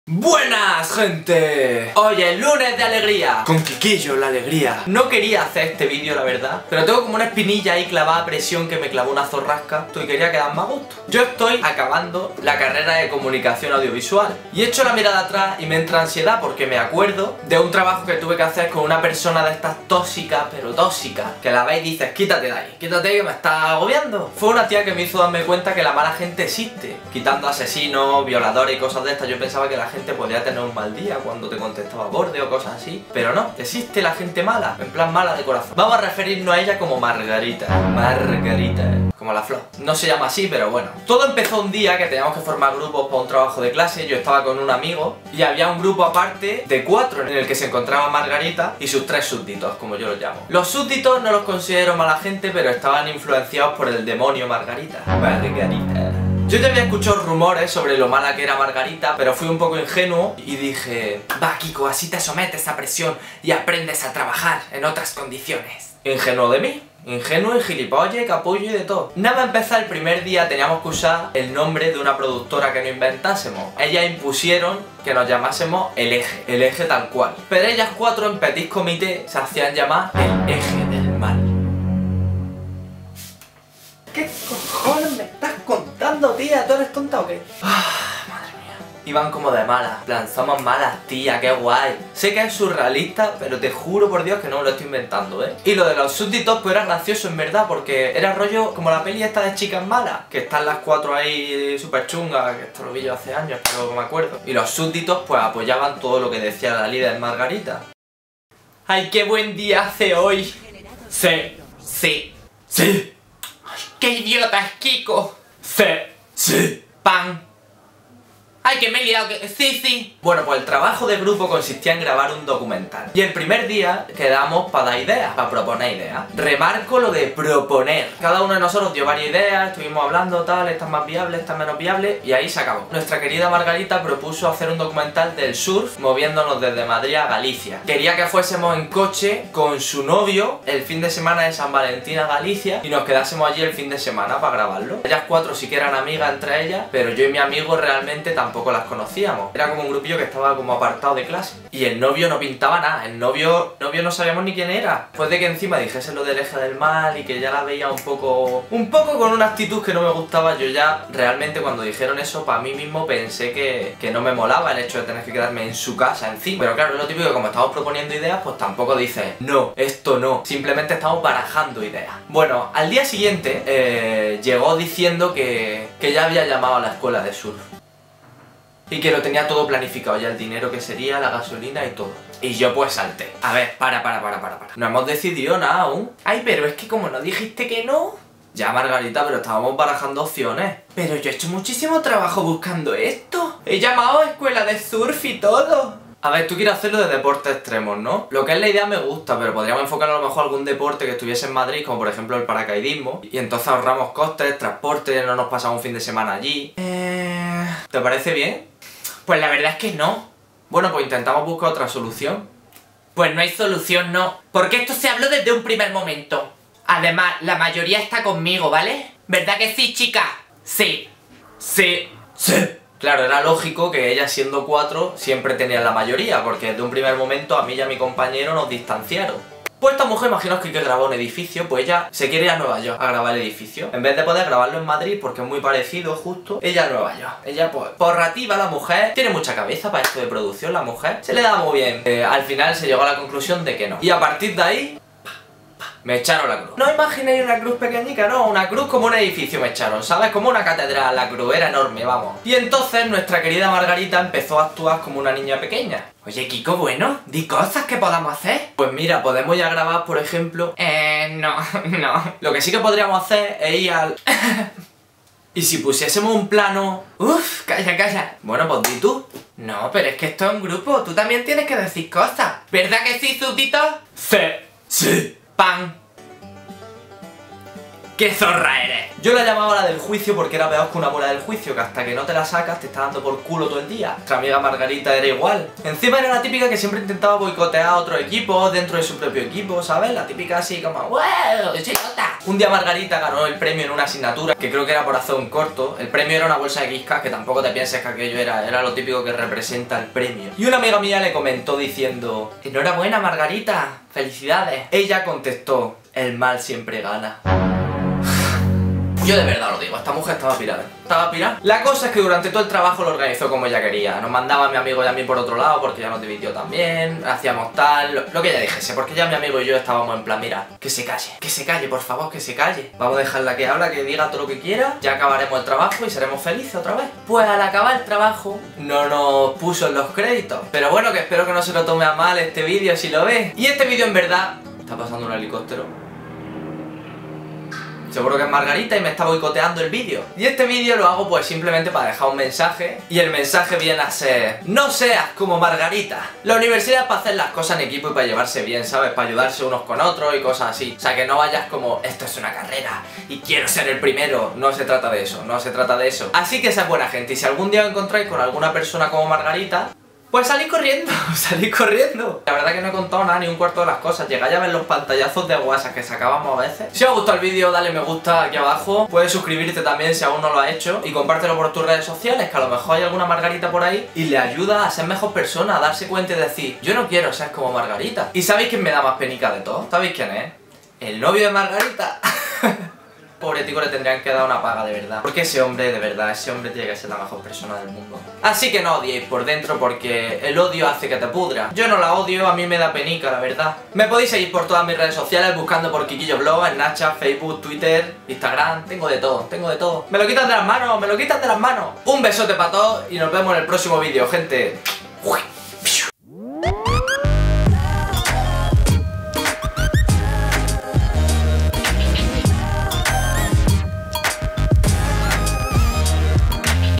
¡Buenas, gente! Hoy es lunes de alegría. Con Quiquillo la alegría. No quería hacer este vídeo, la verdad, pero tengo como una espinilla ahí clavada a presión que me clavó una zorrasca y quería quedar más a gusto. Yo estoy acabando la carrera de comunicación audiovisual y echo la mirada atrás y me entra ansiedad porque me acuerdo de un trabajo que tuve que hacer con una persona de estas tóxicas, pero tóxicas, que la ves y dices, quítate de ahí, quítate que me estás agobiando. Fue una tía que me hizo darme cuenta que la mala gente existe. Quitando asesinos, violadores y cosas de estas, yo pensaba que la gente podría tener un mal día cuando te contestaba borde o cosas así, pero no, existe la gente mala, en plan mala de corazón. Vamos a referirnos a ella como Margarita. Margarita, como la flor. No se llama así, pero bueno. Todo empezó un día que teníamos que formar grupos para un trabajo de clase. Yo estaba con un amigo y había un grupo aparte de 4 en el que se encontraba Margarita y sus 3 súbditos, como yo los llamo. Los súbditos no los considero mala gente, pero estaban influenciados por el demonio Margarita. Margarita. Yo ya había escuchado rumores sobre lo mala que era Margarita, pero fui un poco ingenuo y dije, va Kiko, así te sometes a presión y aprendes a trabajar en otras condiciones. Ingenuo de mí. Ingenuo y gilipollas, capullo y de todo. Nada más empezar el primer día teníamos que usar el nombre de una productora que no inventásemos. Ellas impusieron que nos llamásemos El Eje tal cual. Pero ellas 4 en petit comité se hacían llamar El Eje del Mal. ¿Qué cojones me estás contando, tía? ¿Tú eres tonta o qué? Madre mía. Iban como de malas. En plan, somos malas, tía, qué guay. Sé que es surrealista, pero te juro por Dios que no me lo estoy inventando, ¿eh? Y lo de los súbditos pues era gracioso en verdad, porque era rollo como la peli esta de Chicas Malas, que están las 4 ahí súper chungas, que esto lo vi yo hace años, pero me acuerdo. Y los súbditos pues apoyaban todo lo que decía la líder Margarita. ¡Ay, qué buen día hace hoy! Sí. Sí. Sí. ¡Qué idiota es Kiko! Sí. Pan. ¡Ay, que me he liado! Sí. Bueno, pues el trabajo de grupo consistía en grabar un documental. Y el primer día quedamos para dar ideas, para proponer ideas. Remarco lo de proponer. Cada uno de nosotros dio varias ideas, estuvimos hablando, tal, esta es más viable, esta es menos viable, y ahí se acabó. Nuestra querida Margarita propuso hacer un documental del surf, moviéndonos desde Madrid a Galicia. Quería que fuésemos en coche con su novio el fin de semana de San Valentín a Galicia y nos quedásemos allí el fin de semana para grabarlo. Ellas 4 sí que eran amigas entre ellas, pero yo y mi amigo realmente tampoco las conocíamos. Era como un grupillo que estaba como apartado de clase. Y el novio no pintaba nada. El novio no sabíamos ni quién era. Después de que encima dijese lo del Eje del Mal y que ya la veía un poco con una actitud que no me gustaba, yo ya realmente cuando dijeron eso para mí mismo pensé que no me molaba el hecho de tener que quedarme en su casa encima. Pero claro, es lo típico que como estamos proponiendo ideas, pues tampoco dices, no, esto no. Simplemente estamos barajando ideas. Bueno, al día siguiente llegó diciendo que ya había llamado a la escuela de surf. Y que lo tenía todo planificado, ya el dinero que sería, la gasolina y todo. Y yo pues salté. A ver, para. No hemos decidido nada aún. Ay, pero es que como no dijiste que no... Ya, Margarita, pero estábamos barajando opciones. Pero yo he hecho muchísimo trabajo buscando esto. He llamado a escuela de surf y todo. A ver, tú quieres hacerlo de deportes extremos, ¿no? Lo que es la idea me gusta, pero podríamos enfocar a lo mejor algún deporte que estuviese en Madrid, como por ejemplo el paracaidismo. Y entonces ahorramos costes, transporte, no nos pasamos un fin de semana allí. ¿Te parece bien? Pues la verdad es que no. Bueno, pues intentamos buscar otra solución. Pues no hay solución, no. Porque esto se habló desde un primer momento. Además, la mayoría está conmigo, ¿vale? ¿Verdad que sí, chica? Sí. Claro, era lógico que ellas siendo 4 siempre tenían la mayoría, porque desde un primer momento a mí y a mi compañero nos distanciaron. Pues esta mujer, imaginaos que grabó un edificio, pues ella se quiere ir a Nueva York a grabar el edificio. En vez de poder grabarlo en Madrid, porque es muy parecido justo, ella a Nueva York. Ella, pues, porrativa la mujer, tiene mucha cabeza para esto de producción, la mujer. Se le da muy bien. Al final se llegó a la conclusión de que no. Y a partir de ahí... me echaron la cruz. No imaginéis una cruz pequeñica, no, una cruz como un edificio me echaron, ¿sabes? Como una catedral, la cruz era enorme, vamos. Y entonces nuestra querida Margarita empezó a actuar como una niña pequeña. Oye, Kiko, bueno, di cosas que podamos hacer. Pues mira, podemos ya grabar, por ejemplo... no. Lo que sí que podríamos hacer es ir al... ¿Y si pusiésemos un plano? Uf, calla. Bueno, pues di tú. No, pero es que esto es un grupo, tú también tienes que decir cosas. ¿Verdad que sí, súbditos? Sí. Pan. ¡Qué zorra eres! Yo la llamaba la del juicio porque era peor que una bola del juicio, que hasta que no te la sacas te está dando por culo todo el día. Nuestra amiga Margarita era igual. Encima era la típica que siempre intentaba boicotear a otro equipo dentro de su propio equipo, ¿sabes? La típica así como ¡wow! ¡Soy nota! Un día Margarita ganó el premio en una asignatura que creo que era por hacer un corto. El premio era una bolsa de Kiskas, que tampoco te pienses que aquello era lo típico que representa el premio. Y una amiga mía le comentó diciendo: enhorabuena Margarita, felicidades. Ella contestó: el mal siempre gana. Yo de verdad lo digo, esta mujer estaba pirada. Estaba pirada. La cosa es que durante todo el trabajo lo organizó como ella quería. Nos mandaba a mi amigo y a mí por otro lado porque ya nos dividió también. Hacíamos tal, lo que ella dijese, porque ya mi amigo y yo estábamos en plan, mira, que se calle, por favor, que se calle. Vamos a dejarla que habla, que diga todo lo que quiera. Ya acabaremos el trabajo y seremos felices otra vez. Pues al acabar el trabajo no nos puso en los créditos. Pero bueno, que espero que no se lo tome a mal este vídeo si lo ves. Y este vídeo en verdad... Está pasando un helicóptero. Seguro que es Margarita y me está boicoteando el vídeo. Y este vídeo lo hago pues simplemente para dejar un mensaje. Y el mensaje viene a ser: no seas como Margarita. La universidad es para hacer las cosas en equipo y para llevarse bien, ¿sabes? Para ayudarse unos con otros y cosas así. O sea, que no vayas como, esto es una carrera y quiero ser el primero. No se trata de eso, no se trata de eso. Así que seas buena gente. Y si algún día os encontráis con alguna persona como Margarita, pues salid corriendo, salid corriendo. La verdad que no he contado nada, ni un cuarto de las cosas. Llegáis a ver los pantallazos de WhatsApp que sacábamos a veces. Si os ha gustado el vídeo, dale me gusta aquí abajo. Puedes suscribirte también si aún no lo has hecho. Y compártelo por tus redes sociales, que a lo mejor hay alguna Margarita por ahí y le ayuda a ser mejor persona, a darse cuenta y decir: yo no quiero ser como Margarita. ¿Y sabéis quién me da más penica de todo? ¿Sabéis quién es? El novio de Margarita. Pobre tico, le tendrían que dar una paga de verdad. Porque ese hombre, de verdad, ese hombre tiene que ser la mejor persona del mundo. Así que no odiéis por dentro porque el odio hace que te pudra. Yo no la odio, a mí me da penica, la verdad. Me podéis seguir por todas mis redes sociales buscando por Kikillo Blog, en Snapchat, Facebook, Twitter, Instagram. Tengo de todo, tengo de todo. Me lo quitan de las manos, me lo quitan de las manos. Un besote para todos y nos vemos en el próximo vídeo, gente.